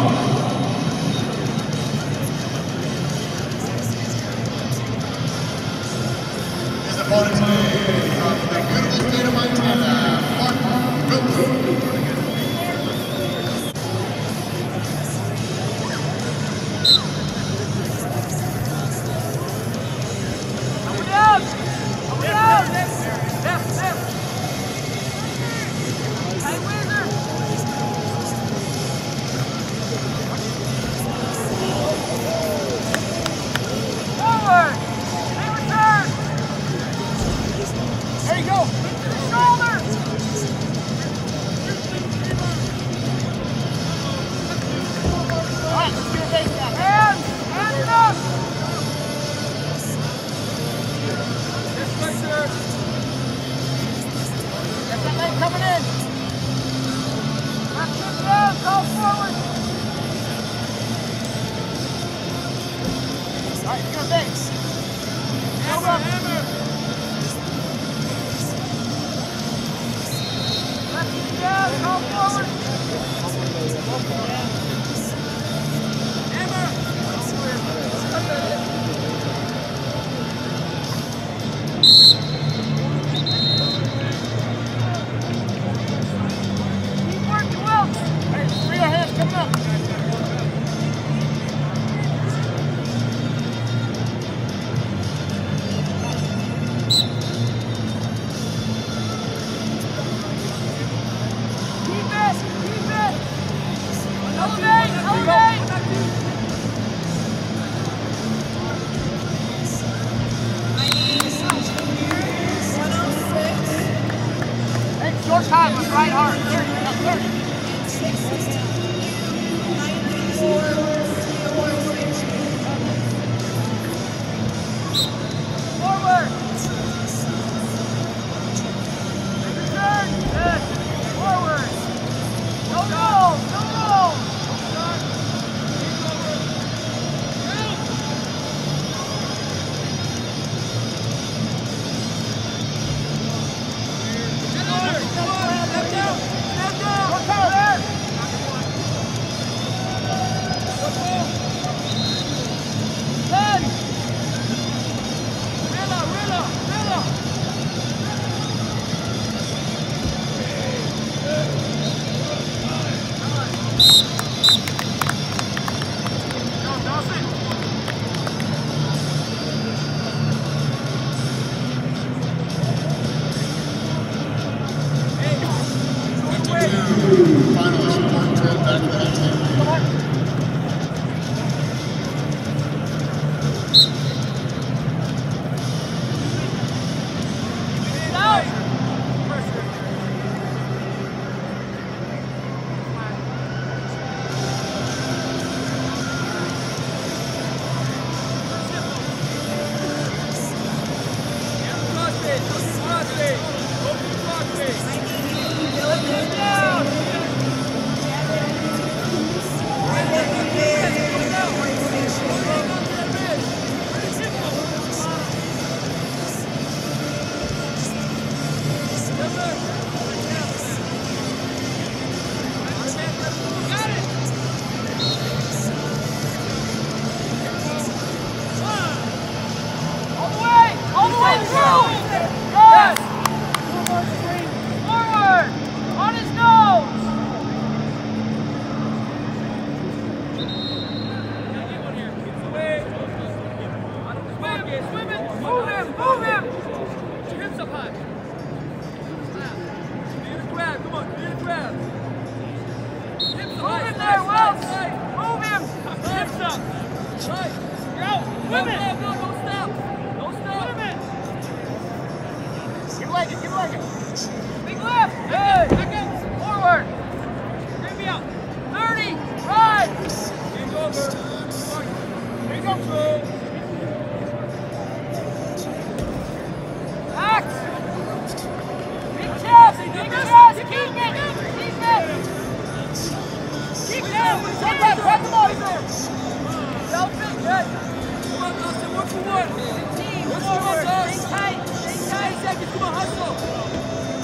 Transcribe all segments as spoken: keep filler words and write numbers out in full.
His opponent today, from the beautiful state of Montana, Mark Goodwin.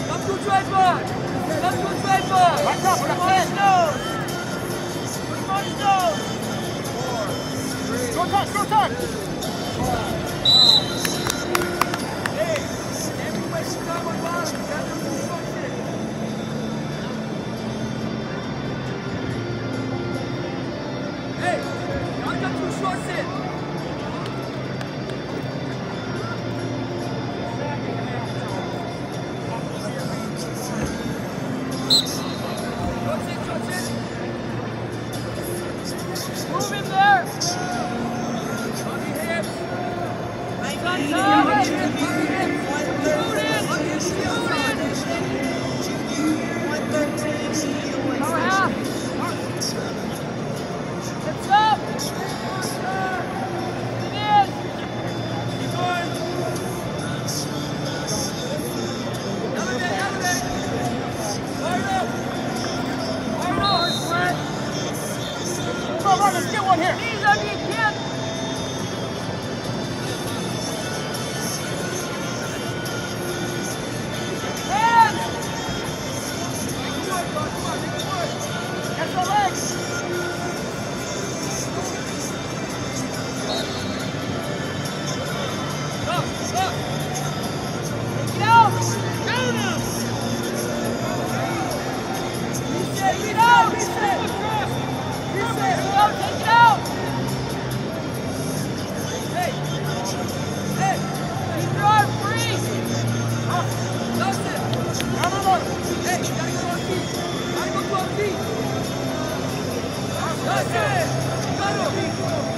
Driver! Let's go, driver! Watch out, we're not Short touch, short touch. Hey, never waste time on bottom. You got to do something. Hey, gotta come to a short sit. Move him there. On your hips. Nice on top. On your hips. On your hips. On your hips. Power half. Hips up. It is. Keep going. Elevate, elevate. Fire up. Fire up. Spread. Come on, let's get one here. Knees on your kid. Hands. Come on, come on, make it work. Catch the legs. Up, up. Get out. Down him. Reset, Get out. reset, reset. Take it out. Take it out. Hey, hey. Keep your arm free. Up. That's it. No, no, no. Hey, you gotta go on feet. Gotta go to our feet. That's it. Got him.